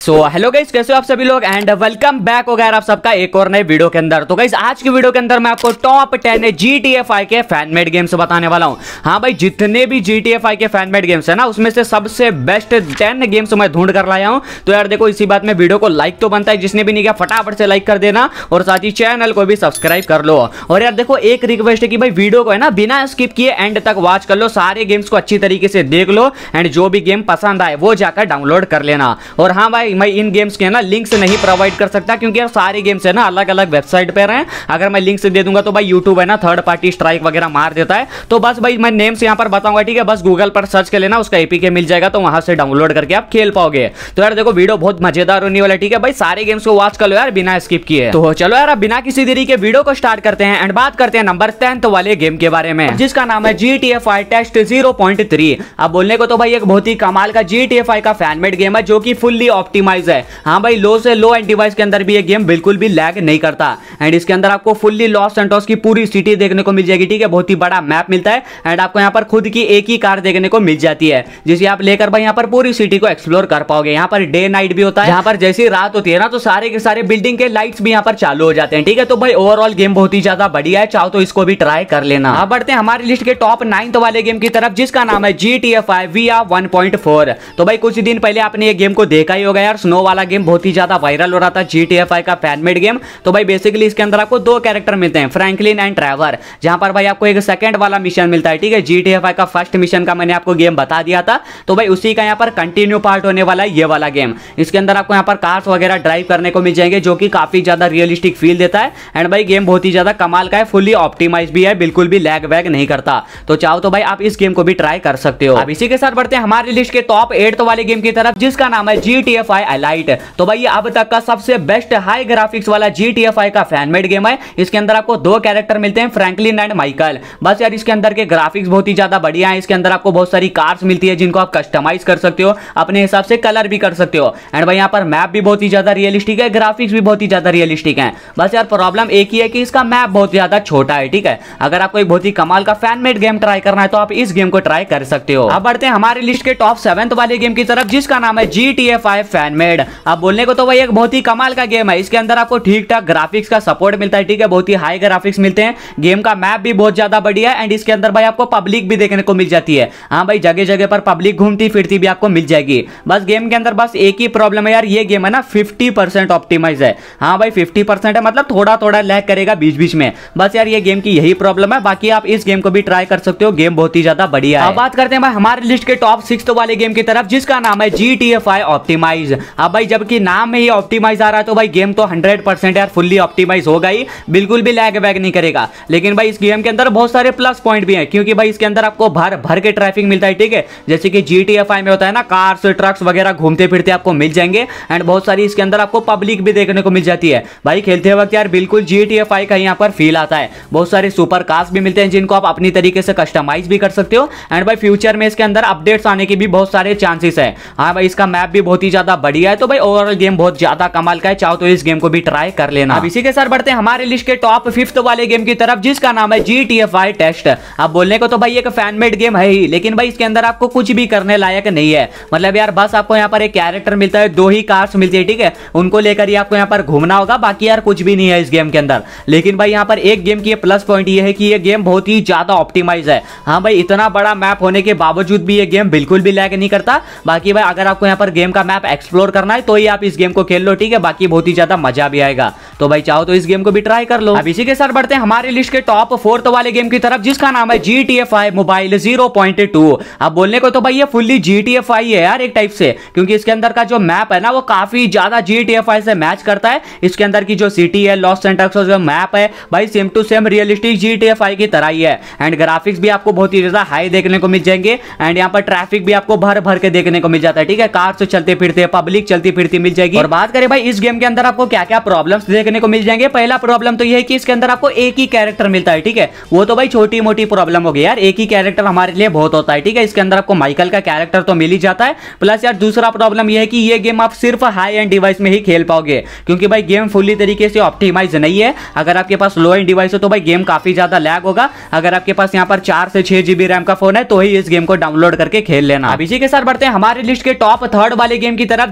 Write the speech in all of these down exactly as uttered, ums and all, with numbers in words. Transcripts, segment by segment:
So hello guys, कैसे हो आप सभी लोग एंड वेलकम बैक हो गया आप सबका एक और नए वीडियो के अंदर। तो गाइस आज की वीडियो के अंदर मैं आपको top ten G T A five के फैन मेड गेम्स बताने वाला हूं। हाँ भाई, जितने भी जी टी ए फाइव के फैन मेड गेम्स है ना, उसमें से सबसे बेस्ट टेन गेम्स मैं ढूंढ कर लाया हूं। तो यार देखो, इसी बात में वीडियो को लाइक तो बनता है, जिसने भी नहीं किया फटाफट से लाइक कर देना और साथ ही चैनल को भी सब्सक्राइब कर लो। और यार देखो, एक रिक्वेस्ट है कि भाई वीडियो को है ना बिना स्किप किए एंड तक वॉच कर लो, सारे गेम्स को अच्छी तरीके से देख लो एंड जो भी गेम पसंद आए वो जाकर डाउनलोड कर लेना। और हाँ भाई, मैं इन गेम्स के ना लिंक्स नहीं प्रोवाइड कर सकता क्योंकि यार सारे गेम्स है ना अलग अलग वेबसाइट पे हैं। अगर मैं लिंक्स दे दूंगा तो भाई यूट्यूब है ना थर्ड पार्टी स्ट्राइक वगैरह मार देता है। तो बस भाई मैं नेम्स यहां पर बताऊंगा, ठीक है। बस गूगल पर सर्च कर लेना, उसका एपीके मिल जाएगा, तो वहां से डाउनलोड करके आप खेल पाओगे। तो यार देखो, वीडियो बहुत मजेदार होने वाला है, ठीक है भाई। सारे गेम्स को वॉच कर लो यार बिना स्किप किए। तो चलो यार, अब बिना किसी देरी के वीडियो को स्टार्ट करते हैं एंड बात करते हैं नंबर टेंथ वाले गेम के बारे में, जिसका नाम है G T A five test zero point three. अब बोलने को तो भाई एक बहुत ही कमाल का जी टी ए फाइव का फैन मेड गेम है जो कि फुल्ली ऑप्टिमाइज है। हाँ भाई, लो से लो एंड डिवाइस के अंदर भी ये गेम बिल्कुल भी लैग नहीं करता एंड इसके अंदर आपको फुल्ली लॉस सैंटोस की पूरी सिटी देखने को मिल जाएगी, ठीक है। बहुत ही बड़ा मैप मिलता है एंड आपको यहाँ पर खुद की एक ही कार देखने को मिल जाती है, जिसे आप लेकर भाई यहाँ पर पूरी सिटी को एक्सप्लोर कर पाओगे। यहाँ पर डे नाइट भी होता है, यहाँ पर जैसी रात होती है ना तो सारे के सारे बिल्डिंग के लाइट्स भी यहाँ पर चालू हो जाते हैं, ठीक है। तो भाई ओवरऑल गेम बहुत ही ज्यादा बढ़िया है, चाहो तो इसको भी ट्राई कर लेना। अब बढ़ते हैं हमारी लिस्ट के टॉप नाइन्थ वाले गेम की तरफ, जिसका नाम है G T A five V R one point four. तो भाई कुछ दिन पहले आपने ये गेम को देखा ही होगा यार, स्नो वाला गेम बहुत ही ज्यादा वायरल हो रहा था, जी टी ए फाइव का फैन मेड गेम। तो भाई बेसिकली इसके अंदर आपको दो कैरेक्टर मिलते हैं, फ्रैंकलिन एंड ट्रेवर, जहां पर भाई आपको एक सेकंड वाला मिशन मिलता है, ठीक है। जी टी ए फाइव का फर्स्ट मिशन का मैंने आपको गेम बता दिया था, तो भाई उसी का यहाँ पर कंटिन्यू पार्ट होने वाला है ये वाला गेम। इसके अंदर आपको यहाँ पर कार्स वगैरह ड्राइव करने को मिल जाएंगे, जो कि काफी ज्यादा रियलिस्टिक फील देता है एंड भाई गेम बहुत ही ज्यादा कमाल का है, फुली ऑप्टिमाइज भी है, बिल्कुल भी लैग वैग नहीं करता। तो चाहो तो भाई आप इस गेम को भी ट्राई कर सकते हो। अब इसी के साथ बढ़ते हैं हमारी लिस्ट के टॉप एट वाले गेम की तरफ, जिसका नाम है G T A five elite. तो भाई ये अब तक का सबसे बेस्ट हाई ग्राफिक्स वाला जी टी ए फाइव का फैन मेड गेम है। इसके अंदर आपको दो कैरेक्टर मिलते हैं, फ्रैंकलिन एंड माइकल। बस यार इसके अंदर के ग्राफिक्स बहुत ही ज्यादा बढ़िया है। इसके अंदर आपको बहुत सारी कार्स मिलती है जिनको आप कस्टमाइज कर सकते हो, अपने हिसाब से कलर भी कर सकते हो एंड भाई यहाँ पर मैप भी बहुत ही ज्यादा रियलिस्टिक है, ग्राफिक्स भी बहुत ही ज्यादा रियलिस्टिक है। बस यार प्रॉब्लम एक ही है कि इसका मैप बहुत ज्यादा छोटा है, ठीक है। अगर आपको एक बहुत ही कमाल का फैन मेड गेम ट्राई करना है तो आप इस गेम को ट्राई कर सकते हो। अब बढ़ते हैं हमारी लिस्ट के टॉप सेवेंथ वाले गेम की तरफ, जिसका नाम है G T A five fan made. अब बोलने को तो भाई एक बहुत ही कमाल का गेम है। इसके अंदर आपको ठीक ठाक ग्राफिक्स का सपोर्ट मिलता है, ठीक है, बहुत ही हाई ग्राफिक्स मिलते हैं। गेम का मैप भी बहुत ज्यादा बढ़िया है एंड इसके अंदर भाई आपको पब्लिक भी देखने को मिल जाती है। हाँ भाई, जगह जगह पर पब्लिक घूमती फिरती भी आपको मिल जाएगी। बस गेम के अंदर बस एक ही प्रॉब्लम है यार, ये गेम है ना फिफ्टी परसेंट ऑप्टिमाइज है। हाँ भाई फिफ्टी परसेंट है, मतलब थोड़ा थोड़ा लैग करेगा बीच बीच में। बस यार ये गेम की यही प्रॉब्लम है, बाकी आप इस गेम को भी ट्राई कर सकते हो, गेम बहुत ही ज्यादा बढ़िया है। अब बात करते हैं भाई हमारी लिस्ट के टॉप सिक्स वाले गेम की तरफ, जिसका नाम है G T A five optimise. अब भाई जबकि नाम में ही ऑप्टिमाइज आ रहा है तो भाई गेम तो हंड्रेड परसेंट यार फुल्ली ऑप्टिमाइज होगा ही, बिल्कुल भी लैग वैग नहीं करेगा। लेकिन भाई इस गेम के अंदर बहुत सारे प्लस पॉइंट भी हैं, क्योंकि भाई इसके अंदर आपको भर भर के ट्रैफिक मिलता है, ठीक है। जैसे कि जी टी ए फाइव में होता है ना, कार्स ट्रक्स वगैरह घूमते फिरते आपको मिल जाएंगे एंड बहुत सारी इसके अंदर आपको पब्लिक भी देखने को मिल जाती है। भाई खेलते वक्त यार बिल्कुल जी टी ए फाइव का यहाँ पर फील आता है। बहुत सारे सुपर कार्स भी मिलते हैं जिनको आप अपनी तरीके से कस्टमाइज भी कर सकते हो एंड भाई फ्यूचर में इसके अंदर अपडेट्स आने के भी बहुत सारे चांसेस है। हाँ भाई, इसका मैप भी बहुत ही ज्यादा बढ़िया है। तो भाई ओवरऑल गेम बहुत ज्यादा कमाल का है, चाहो तो इस गेम को भी ट्राई कर लेना। अब इसी के साथ बढ़ते हैं हमारे लिस्ट के टॉप फिफ्थ वाले गेम की तरफ, जिसका नाम है G T A five test. अब बोलने को तो भाई एक फैन मेड गेम है ही, लेकिन भाई इसके अंदर आपको कुछ भी करने लायक नहीं है। मतलब यार बस आपको यहाँ पर एक कैरेक्टर मिलता है, दो ही कार्स मिलती है, ठीक है, उनको लेकर ही आपको यहाँ पर घूमना होगा, बाकी यार कुछ भी नहीं है इस गेम के अंदर। लेकिन भाई यहाँ पर एक गेम की प्लस पॉइंट ये है कि ये गेम बहुत ही ज्यादा ऑप्टिमाइज है। हाँ भाई, इतना बड़ा मैप होने के बावजूद भी ये गेम बिल्कुल भी लैग नहीं करता। बाकी भाई अगर आपको यहाँ पर गेम का मैप एक्सप्लोर करना है तो ही आप इस गेम को खेल लो, ठीक है, बाकी बहुत ही ज्यादा मजा भी आएगा। तो भाई चाहो तो इस गेम को भी ट्राई कर लो। अब इसी के साथ बढ़ते हैं हमारी लिस्ट के टॉप फोर्थ वाले गेम की तरफ, जिसका नाम है G T A five mobile zero point two. अब बोलने को तो भाई ये fully G T A five है यार एक टाइप से, क्योंकि इसके अंदर का जो मैप है ना वो काफी ज्यादा जी टी ए फाइव से मैच करता है। इसके अंदर की जो सिटी है, लॉस सैंटोस जो मैप है भाई same to same realistic G T A five की तरह ही है एंड ग्राफिक्स भी आपको बहुत ही ज्यादा हाई देखने को मिल जाएंगे एंड यहाँ पर ट्रैफिक भी आपको भर भर के देखने को मिल जाता है, ठीक है। कार से चलते फिरते पब्लिक चलती फिरती मिल जाएगी। और बात करें भाई इस गेम के अंदर आपको क्या क्या प्रॉब्लम्स देखने को मिल जाएंगे। पहला प्रॉब्लम तो यह है कि इसके अंदर आपको एक ही कैरेक्टर मिलता है, ठीक है। वो तो भाई छोटी मोटी प्रॉब्लम हो गई यार, एक ही कैरेक्टर हमारे लिए बहुत होता है, ठीक है। इसके अंदर आपको माइकल का कैरेक्टर तो मिल ही जाता है। प्लस यार दूसरा प्रॉब्लम यह है कि ये गेम आप सिर्फ हाई एंड डिवाइस में ही खेल पाओगे, क्योंकि भाई गेम फुल्ली तरीके से ऑप्टिमाइज नहीं है। अगर आपके पास लो एंड डिवाइस हो तो भाई गेम काफी ज्यादा लैग होगा। अगर आपके पास यहाँ पर चार से छह जीबी रैम का फोन है तो ही इस गेम को डाउनलोड करके खेल लेना। अब इसी के साथ बढ़ते हैं हमारे लिस्ट के टॉप थर्ड वाले गेम की तरफ,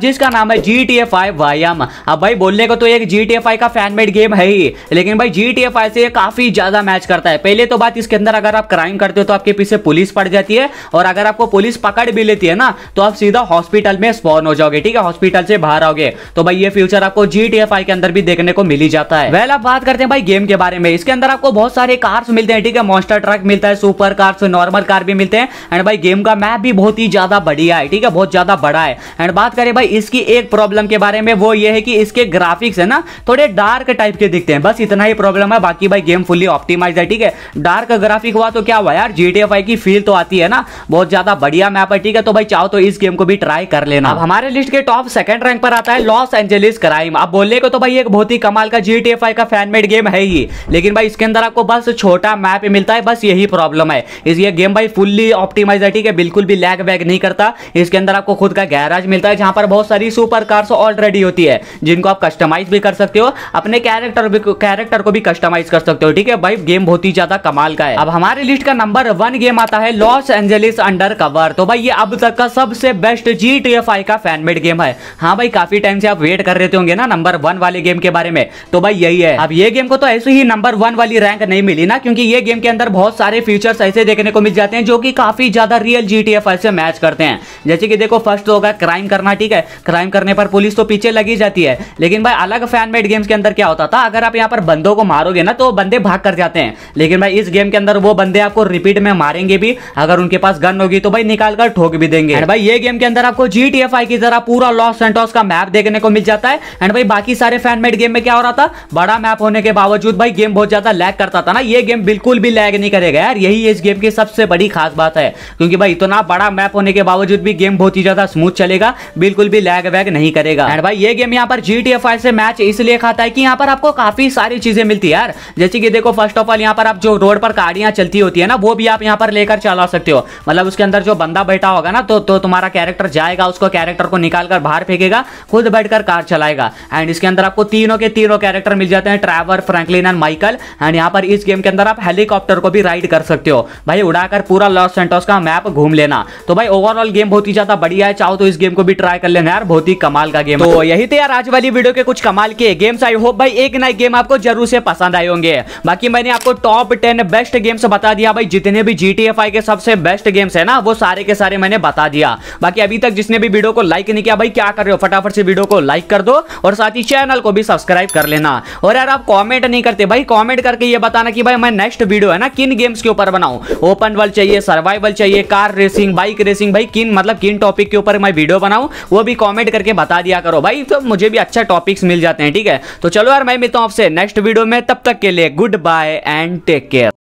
जिसका नाम है जी टी ए फाइव वायम। अब भाई बोलने को तो एक जी टी ए फाइव का फैन मेड गेम है ही, लेकिन भाई जी टी ए फाइव से काफी ज्यादा मैच करता है। पहले तो बात इसके अंदर अगर आप क्राइम करते हो तो आपके पीछे पुलिस पड़ जाती है, और अगर आपको पुलिस पकड़ भी लेती है ना तो आप सीधा हॉस्पिटल में स्पॉन हो जाओगे, ठीक है, हॉस्पिटल से बाहर आओगे। तो भाई ये फ्यूचर आपको जी टी ए फाइव के अंदर भी देखने को मिल ही जाता है। वेल अब बात करते हैं भाई गेम के बारे में। इसके अंदर आपको बहुत सारे कार्स मिलते हैं, ठीक है, मॉन्स्टर ट्रक मिलता है, सुपर कार्स, नॉर्मल कार भी मिलते हैं। एंड भाई गेम का मैप भी बहुत ही ज्यादा बढ़िया है, ठीक है, बहुत ज्यादा बड़ा है। एंड बात करें भाई इसकी एक प्रॉब्लम के बारे में, वो ये है कि इसके ग्राफिक्स है ना थोड़े डार्क टाइप के दिखते हैं, बस इतना ही प्रॉब्लम है। बाकी भाई गेम फुल्ली ऑप्टिमाइज्ड है, ठीक है। डार्क ग्राफिक हुआ तो क्या हुआ यार, जी टी ए फाइव की फील तो आती है ना, बहुत ज्यादा बढ़िया मैप है, ठीक है। तो भाई चाहो तो इस गेम को भी ट्राई कर लेना। अब हमारे लिस्ट के टॉप सेकंड रैंक पर आता है लॉस एंजेलिस क्राइम। अब बोलने को तो भाई एक बहुत ही कमाल का जी टी ए फाइव का फैन मेड गेम है ही, लेकिन भाई इसके अंदर आपको बस छोटा मैप मिलता है, बस यही प्रॉब्लम है। इस ये गेम भाई फुल्ली ऑप्टिमाइज है, ठीक है, बिल्कुल भी लैग वैग नहीं करता। इसके अंदर आपको खुद का गैराज मिलता है जहां पर बहुत सारी सुपर कार्स ऑलरेडी होती है, जिनको आप कस्टमाइज भी कर सकते हो, अपने कैरेक्टर भी कैरेक्टर को भी कस्टमाइज कर सकते हो, ठीक है। भाई गेम बहुत ही ज्यादा कमाल का है। अब हमारे लिस्ट का नंबर वन गेम आता है लॉस एंजेलिस अंडर कवर। तो भाई ये अब तक का सबसे best G T A five का फैन मेड गेम है। हाँ भाई काफी टाइम से आप वेट कर रहे होंगे ना नंबर वन वाले गेम के बारे में, तो भाई यही है। अब ये गेम को तो ऐसे ही नंबर वन वाली रैंक नहीं मिली ना, क्योंकि ये गेम के अंदर बहुत सारे फीचर्स ऐसे देखने को मिल जाते हैं जो कि काफी ज्यादा real G T A five से मैच करते हैं। जैसे कि देखो फर्स्ट तो होगा क्राइम करना, ठीक है, क्राइम करने पर पुलिस तो पीछे लगी जाती है, लेकिन भाई अलग फैन मेड गेम्स के अंदर क्या होता था, अगर आप यहाँ पर बंदों को मारोगे ना तो बंदे भाग कर जाते हैं, लेकिन भाई इस गेम के अंदर वो बंदे आपको रिपीट में मारेंगे भी, अगर उनके पास गन होगी तो भाई निकाल कर ठोक भी देंगे। एंड भाई ये गेम के अंदर आपको जी टी ए फाइव की तरह पूरा लॉस सैंटोस का मैप देखने को मिल जाता है। एंड भाई बाकी सारे फैन मेड गेम में क्या हो रहा था, बड़ा मैप होने के बावजूद भाई गेम बहुत ज्यादा लैग करता था ना, ये गेम बिल्कुल भी लैग नहीं करेगा यार, यही इस गेम की सबसे बड़ी खास बात है, क्योंकि भाई इतना बड़ा मैप होने के बावजूद भी गेम बहुत ही ज्यादा स्मूथ चलेगा, बिल्कुल भी लैग वैग नहीं करेगा। एंड भाई ये गेम यहाँ पर जी टी ए फाइव से मैच इसलिए खाता है कि यहाँ पर आपको काफी सारी चीजें मिलती है यार। जैसे कि देखो फर्स्ट ऑफ ऑल यहाँ पर आप जो रोड पर गाड़ियां चलती होती है ना, वो भी आप यहाँ पर लेकर चला सकते हो, मतलब उसके अंदर जो बंदा बैठा होगा ना तो तो तुम्हारा कैरेक्टर जाएगा, उसको कैरेक्टर को निकाल कर बाहर फेंकेगा, खुद बैठकर कार चलाएगा। एंड इसके अंदर आपको तीनों के तीनों कैरेक्टर मिल जाते हैं, Trevor, Franklin and Michael. And यहाँ पर इस गेम के अंदर आप हेलीकॉप्टर को भी राइड कर सकते हो, भाई उड़ाकर पूरा लॉस सैंटोस का मैप घूम लेना। तो भाई ओवरऑल गेम बहुत ही ज्यादा बढ़िया है, चाहो तो इस गेम को भी ट्राई कर लेना यार, बहुत ही कमाल का गेम। तो यही थे यार आज वाली वीडियो के कुछ कमाल के गेम्स। आई होप भाई एक ना एक गेम आपको जरूर से पसंद आए होंगे। बाकी मैंने आपको टॉप टेन बेस्ट गेम्स बता दिया भाई, जितने भी जी टी ए फाइव के सबसे बेस्ट गेम्स है ना वो सारे के सारे मैंने बता दिया। बाकी अभी तक जिसने भी वीडियो को लाइक नहीं किया भाई क्या कर रहे हो, फटाफट से वीडियो को लाइक कर दो और साथ ही चैनल को भी सब्सक्राइब कर लेना। और यार आप कमेंट नहीं करते भाई, कमेंट करके ये बताना कि भाई मैं नेक्स्ट वीडियो है ना किन गेम्स के ऊपर बनाऊं, ओपन वर्ल्ड चाहिए, सर्वाइवल चाहिए, कार रेसिंग, बाइक रेसिंग, भाई किन मतलब किन टॉपिक के ऊपर मैं वीडियो बनाऊं वो भी कमेंट करके बता दिया करो भाई, तो मुझे भी अच्छा टॉपिक्स मिल जाते हैं, ठीक है। तो चलो यार मैं मिलता हूं आपसे नेक्स्ट वीडियो में, तब तक के लिए good bye and take care.